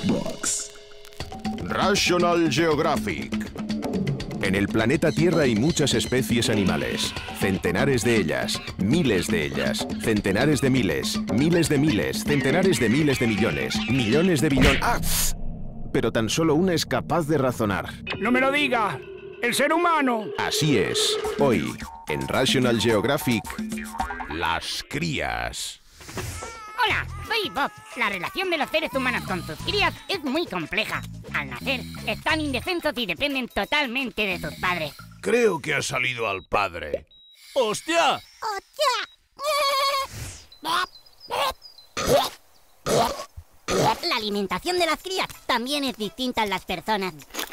National Geographic. En el planeta Tierra hay muchas especies animales. Centenares de ellas, miles de ellas, centenares de miles, miles de miles, centenares de miles de millones, millones de billones... ¡Ah! Pero tan solo una es capaz de razonar. ¡No me lo diga! ¡El ser humano! Así es. Hoy, en National Geographic, las crías. Hola, soy Bob. La relación de los seres humanos con sus crías es muy compleja. Al nacer, están indefensos y dependen totalmente de sus padres. Creo que ha salido al padre. ¡Hostia! La alimentación de las crías también es distinta en las personas.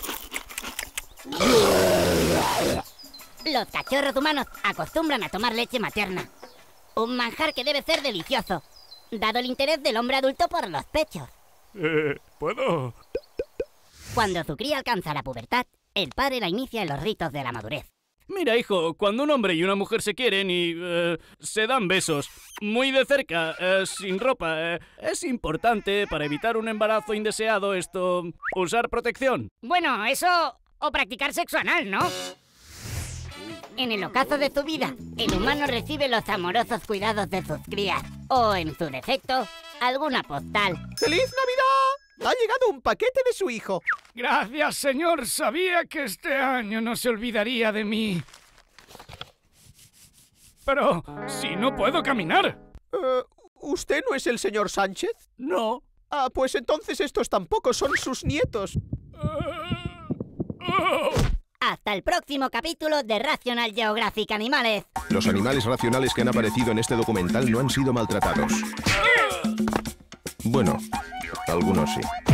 Los cachorros humanos acostumbran a tomar leche materna. Un manjar que debe ser delicioso, dado el interés del hombre adulto por los pechos. ¿Puedo? Cuando su cría alcanza la pubertad, el padre la inicia en los ritos de la madurez. Mira, hijo, cuando un hombre y una mujer se quieren y se dan besos, muy de cerca, sin ropa, es importante para evitar un embarazo indeseado usar protección. Bueno, eso o practicar sexo anal, ¿no? En el ocaso de su vida, el humano recibe los amorosos cuidados de sus crías, o en su defecto, alguna postal. ¡Feliz Navidad! Ha llegado un paquete de su hijo. Gracias, señor. Sabía que este año no se olvidaría de mí. Pero si no puedo caminar. ¿Usted no es el señor Sánchez? No. Ah, pues entonces estos tampoco son sus nietos. Hasta el próximo capítulo de National Geographic Animales. Los animales racionales que han aparecido en este documental no han sido maltratados. Bueno, algunos sí.